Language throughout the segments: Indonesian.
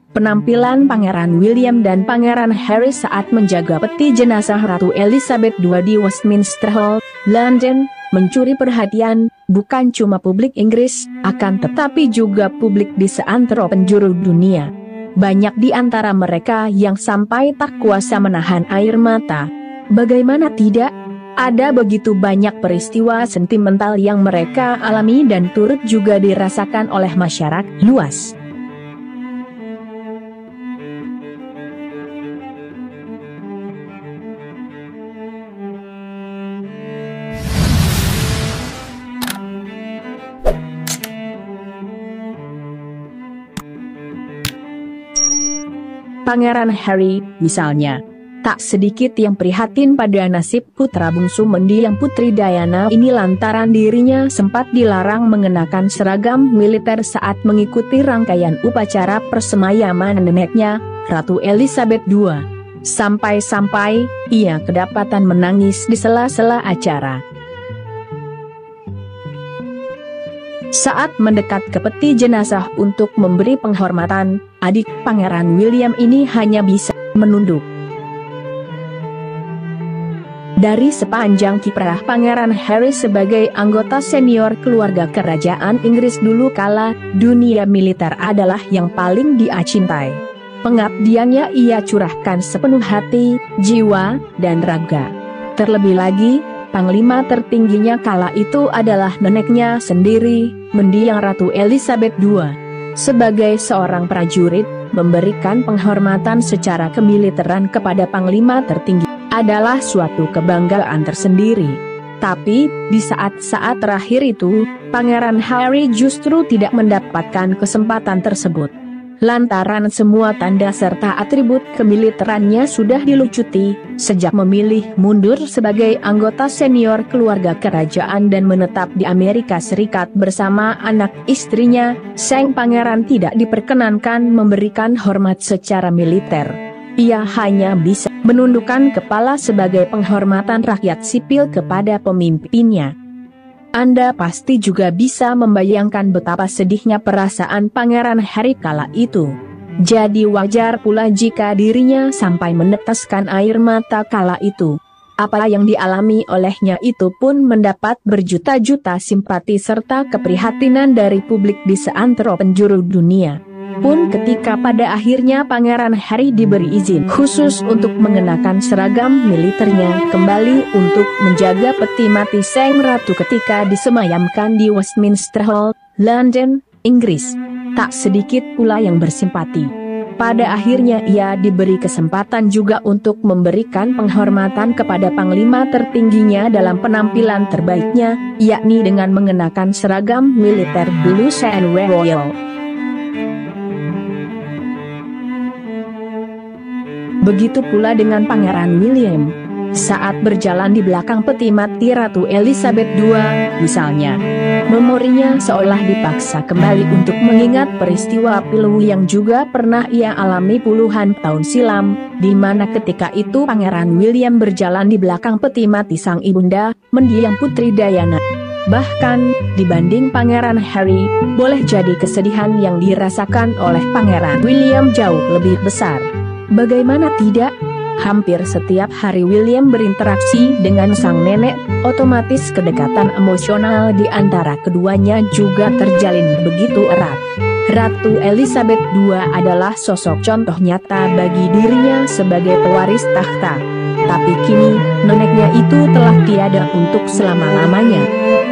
Penampilan Pangeran William dan Pangeran Harry saat menjaga peti jenazah Ratu Elizabeth II di Westminster Hall, London, mencuri perhatian, bukan cuma publik Inggris, akan tetapi juga publik di seantero penjuru dunia. Banyak di antara mereka yang sampai tak kuasa menahan air mata. Bagaimana tidak? Ada begitu banyak peristiwa sentimental yang mereka alami dan turut juga dirasakan oleh masyarakat luas. Pangeran Harry, misalnya, tak sedikit yang prihatin pada nasib putra bungsu mendiang Putri Diana ini lantaran dirinya sempat dilarang mengenakan seragam militer saat mengikuti rangkaian upacara persemayaman neneknya, Ratu Elizabeth II. Sampai-sampai, ia kedapatan menangis di sela-sela acara. Saat mendekat ke peti jenazah untuk memberi penghormatan, adik Pangeran William ini hanya bisa menunduk. Dari sepanjang kiprah Pangeran Harry sebagai anggota senior keluarga kerajaan Inggris dulu kala, dunia militer adalah yang paling dia cintai. Pengabdiannya ia curahkan sepenuh hati, jiwa, dan raga. Terlebih lagi, panglima tertingginya kala itu adalah neneknya sendiri, mendiang Ratu Elizabeth II. Sebagai seorang prajurit, memberikan penghormatan secara kemiliteran kepada panglima tertinggi adalah suatu kebanggaan tersendiri. Tapi, di saat-saat terakhir itu, Pangeran Harry justru tidak mendapatkan kesempatan tersebut. Lantaran semua tanda serta atribut kemiliterannya sudah dilucuti, sejak memilih mundur sebagai anggota senior keluarga kerajaan dan menetap di Amerika Serikat bersama anak istrinya, sang pangeran tidak diperkenankan memberikan hormat secara militer. Ia hanya bisa menundukkan kepala sebagai penghormatan rakyat sipil kepada pemimpinnya. Anda pasti juga bisa membayangkan betapa sedihnya perasaan Pangeran Harry kala itu. Jadi wajar pula jika dirinya sampai meneteskan air mata kala itu. Apa yang dialami olehnya itu pun mendapat berjuta-juta simpati serta keprihatinan dari publik di seantero penjuru dunia. Pun ketika pada akhirnya Pangeran Harry diberi izin khusus untuk mengenakan seragam militernya kembali untuk menjaga peti mati sang ratu ketika disemayamkan di Westminster Hall, London, Inggris, tak sedikit pula yang bersimpati. Pada akhirnya ia diberi kesempatan juga untuk memberikan penghormatan kepada panglima tertingginya dalam penampilan terbaiknya, yakni dengan mengenakan seragam militer Blue and Royal. Begitu pula dengan Pangeran William. Saat berjalan di belakang peti mati Ratu Elizabeth II, misalnya, memorinya seolah dipaksa kembali untuk mengingat peristiwa pilu yang juga pernah ia alami puluhan tahun silam, di mana ketika itu Pangeran William berjalan di belakang peti mati sang ibunda, mendiang Putri Diana. Bahkan, dibanding Pangeran Harry, boleh jadi kesedihan yang dirasakan oleh Pangeran William jauh lebih besar. Bagaimana tidak? Hampir setiap hari William berinteraksi dengan sang nenek, otomatis kedekatan emosional di antara keduanya juga terjalin begitu erat. Ratu Elizabeth II adalah sosok contoh nyata bagi dirinya sebagai pewaris tahta. Tapi kini, neneknya itu telah tiada untuk selama-lamanya.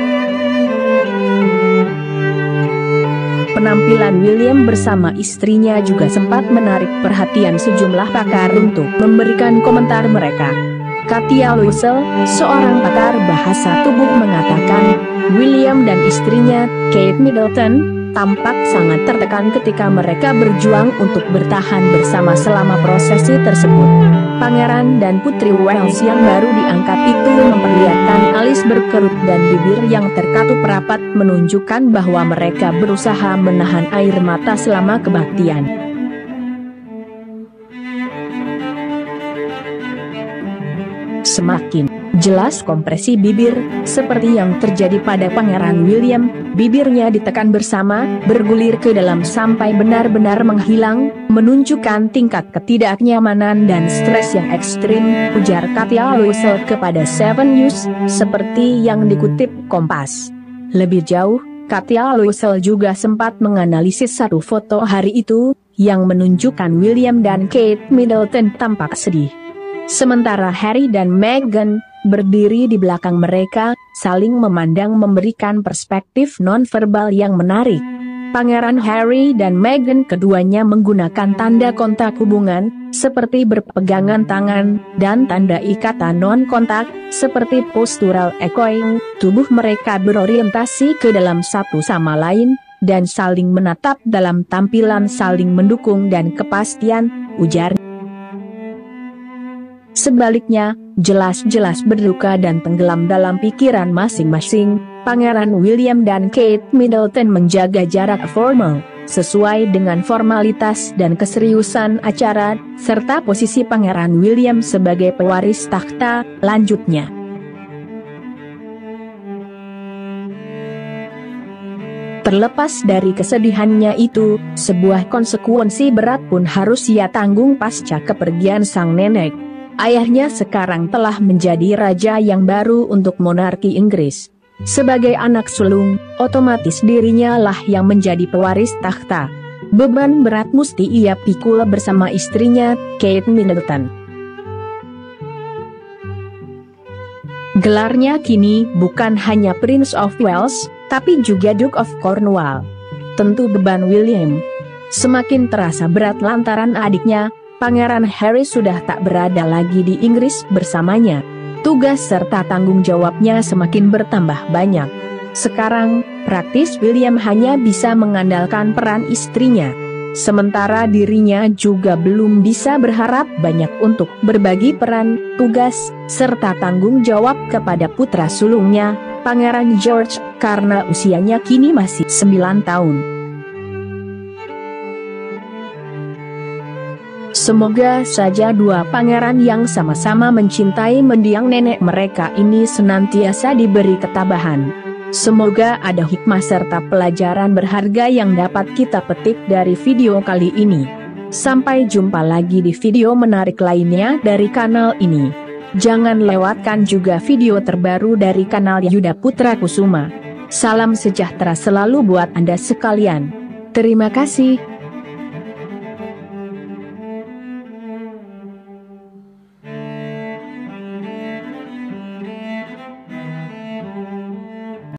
Penampilan William bersama istrinya juga sempat menarik perhatian sejumlah pakar untuk memberikan komentar mereka. Katia Lussell, seorang pakar bahasa tubuh mengatakan, William dan istrinya, Kate Middleton, tampak sangat tertekan ketika mereka berjuang untuk bertahan bersama selama prosesi tersebut. Pangeran dan Putri Wales yang baru diangkat itu memperlihatkan alis berkerut dan bibir yang terkatup rapat menunjukkan bahwa mereka berusaha menahan air mata selama kebaktian. semakin jelas kompresi bibir, seperti yang terjadi pada Pangeran William. Bibirnya ditekan bersama, bergulir ke dalam sampai benar-benar menghilang, menunjukkan tingkat ketidaknyamanan dan stres yang ekstrim, ujar Katia Loisel kepada 7 News, seperti yang dikutip Kompas. Lebih jauh, Katia Loisel juga sempat menganalisis satu foto hari itu, yang menunjukkan William dan Kate Middleton tampak sedih. Sementara Harry dan Meghan berdiri di belakang mereka, saling memandang memberikan perspektif nonverbal yang menarik. Pangeran Harry dan Meghan keduanya menggunakan tanda kontak hubungan, seperti berpegangan tangan, dan tanda ikatan non-kontak, seperti postural echoing. Tubuh mereka berorientasi ke dalam satu sama lain, dan saling menatap dalam tampilan saling mendukung dan kepastian, ujar. Sebaliknya, jelas-jelas berduka dan tenggelam dalam pikiran masing-masing. Pangeran William dan Kate Middleton menjaga jarak formal, sesuai dengan formalitas dan keseriusan acara, serta posisi Pangeran William sebagai pewaris takhta. Lanjutnya, terlepas dari kesedihannya itu, sebuah konsekuensi berat pun harus ia tanggung pasca kepergian sang nenek. Ayahnya sekarang telah menjadi raja yang baru untuk monarki Inggris. Sebagai anak sulung, otomatis dirinya lah yang menjadi pewaris takhta. Beban berat mesti ia pikul bersama istrinya, Kate Middleton. Gelarnya kini bukan hanya Prince of Wales, tapi juga Duke of Cornwall. Tentu beban William semakin terasa berat lantaran adiknya, Pangeran Harry sudah tak berada lagi di Inggris bersamanya. Tugas serta tanggung jawabnya semakin bertambah banyak. Sekarang, praktis William hanya bisa mengandalkan peran istrinya. Sementara dirinya juga belum bisa berharap banyak untuk berbagi peran, tugas, serta tanggung jawab kepada putra sulungnya, Pangeran George, karena usianya kini masih 9 tahun. Semoga saja dua pangeran yang sama-sama mencintai mendiang nenek mereka ini senantiasa diberi ketabahan. Semoga ada hikmah serta pelajaran berharga yang dapat kita petik dari video kali ini. Sampai jumpa lagi di video menarik lainnya dari kanal ini. Jangan lewatkan juga video terbaru dari kanal Yuda Putra Kusuma. Salam sejahtera selalu buat Anda sekalian. Terima kasih.